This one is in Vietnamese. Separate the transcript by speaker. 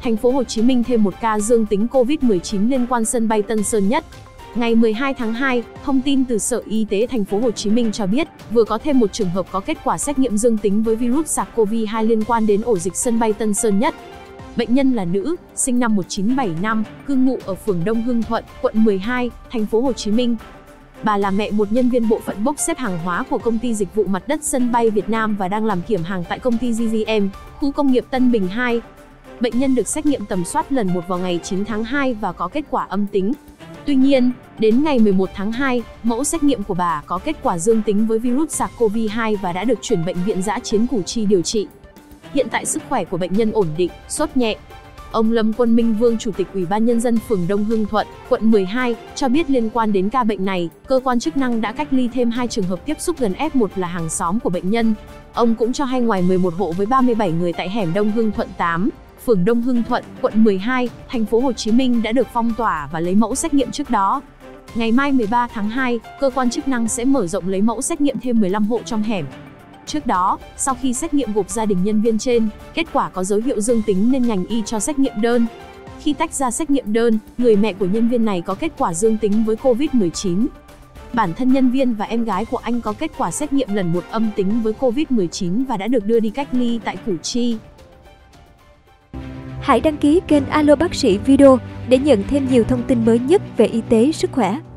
Speaker 1: thành phố Hồ Chí Minh thêm một ca dương tính COVID-19 liên quan sân bay Tân Sơn Nhất. Ngày 12 tháng 2, thông tin từ Sở Y tế thành phố Hồ Chí Minh cho biết, vừa có thêm một trường hợp có kết quả xét nghiệm dương tính với virus SARS-CoV-2 liên quan đến ổ dịch sân bay Tân Sơn Nhất. Bệnh nhân là nữ, sinh năm 1975, cư ngụ ở phường Đông Hưng Thuận, quận 12, thành phố Hồ Chí Minh. Bà là mẹ một nhân viên bộ phận bốc xếp hàng hóa của công ty dịch vụ mặt đất sân bay Việt Nam và đang làm kiểm hàng tại công ty GGM, khu công nghiệp Tân Bình 2. Bệnh nhân được xét nghiệm tầm soát lần 1 vào ngày 9 tháng 2 và có kết quả âm tính. Tuy nhiên, đến ngày 11 tháng 2, mẫu xét nghiệm của bà có kết quả dương tính với virus SARS-CoV-2 và đã được chuyển bệnh viện Dã Chiến Củ Chi điều trị. Hiện tại sức khỏe của bệnh nhân ổn định, sốt nhẹ. Ông Lâm Quân Minh Vương, Chủ tịch Ủy ban Nhân dân phường Đông Hưng Thuận, quận 12, cho biết liên quan đến ca bệnh này, cơ quan chức năng đã cách ly thêm 2 trường hợp tiếp xúc gần F1 là hàng xóm của bệnh nhân. Ông cũng cho hay ngoài 11 hộ với 37 người tại hẻm Đông Hưng Thuận 8, phường Đông Hưng Thuận, quận 12, thành phố Hồ Chí Minh đã được phong tỏa và lấy mẫu xét nghiệm trước đó. Ngày mai 13 tháng 2, cơ quan chức năng sẽ mở rộng lấy mẫu xét nghiệm thêm 15 hộ trong hẻm. Trước đó, sau khi xét nghiệm gộp gia đình nhân viên trên, kết quả có dấu hiệu dương tính nên ngành y cho xét nghiệm đơn. Khi tách ra xét nghiệm đơn, người mẹ của nhân viên này có kết quả dương tính với COVID-19. Bản thân nhân viên và em gái của anh có kết quả xét nghiệm lần 1 âm tính với COVID-19 và đã được đưa đi cách ly tại Củ Chi.
Speaker 2: Hãy đăng ký kênh Alo Bác sĩ Video để nhận thêm nhiều thông tin mới nhất về y tế, sức khỏe.